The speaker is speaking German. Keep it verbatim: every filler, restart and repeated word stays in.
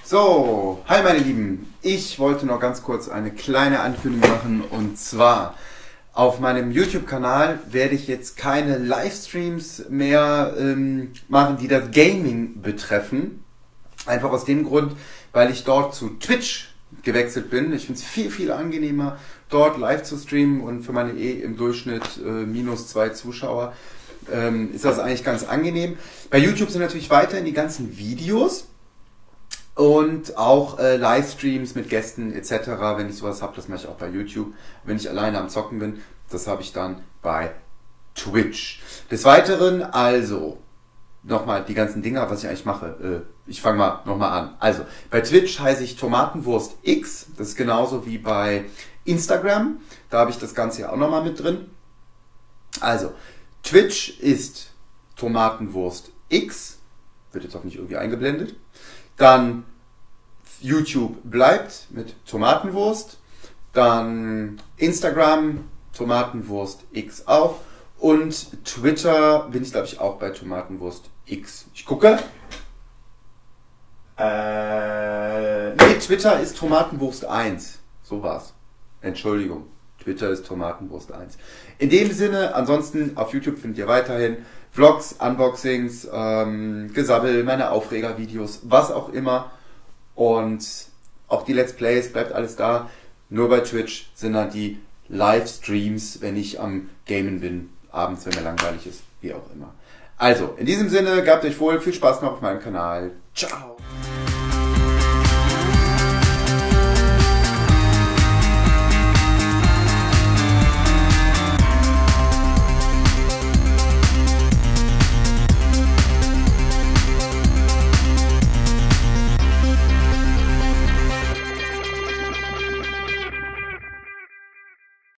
So, hi meine Lieben, ich wollte noch ganz kurz eine kleine Ankündigung machen und zwar auf meinem YouTube-Kanal werde ich jetzt keine Livestreams mehr ähm, machen, die das Gaming betreffen. Einfach aus dem Grund, weil ich dort zu Twitch gewechselt bin. Ich finde es viel, viel angenehmer, dort live zu streamen und für meine eh im Durchschnitt äh, minus zwei Zuschauer ähm, ist das eigentlich ganz angenehm. Bei YouTube sind natürlich weiterhin die ganzen Videos und auch äh, Livestreams mit Gästen et cetera. Wenn ich sowas habe, das mache ich auch bei YouTube. Wenn ich alleine am Zocken bin, das habe ich dann bei Twitch. Des Weiteren also nochmal die ganzen Dinger, was ich eigentlich mache. Äh, ich fange mal nochmal an. Also bei Twitch heiße ich Tomatenwurst X. Das ist genauso wie bei Instagram. Da habe ich das Ganze ja auch nochmal mit drin. Also Twitch ist Tomatenwurst X. Wird jetzt auch nicht irgendwie eingeblendet. Dann YouTube bleibt mit Tomatenwurst. Dann Instagram Tomatenwurst X auch. Und Twitter bin ich, glaube ich, auch bei Tomatenwurst X. Ich gucke. Äh, nee, Twitter ist Tomatenwurst eins. So war's. Entschuldigung. Twitter ist Tomatenwurst eins. In dem Sinne, ansonsten auf YouTube findet ihr weiterhin Vlogs, Unboxings, ähm, Gesabbel, meine Aufregervideos, was auch immer. Und auch die Let's Plays, bleibt alles da. Nur bei Twitch sind dann die Livestreams, wenn ich am Gamen bin, abends, wenn mir langweilig ist, wie auch immer. Also, in diesem Sinne, gehabt euch wohl, viel Spaß noch auf meinem Kanal. Ciao!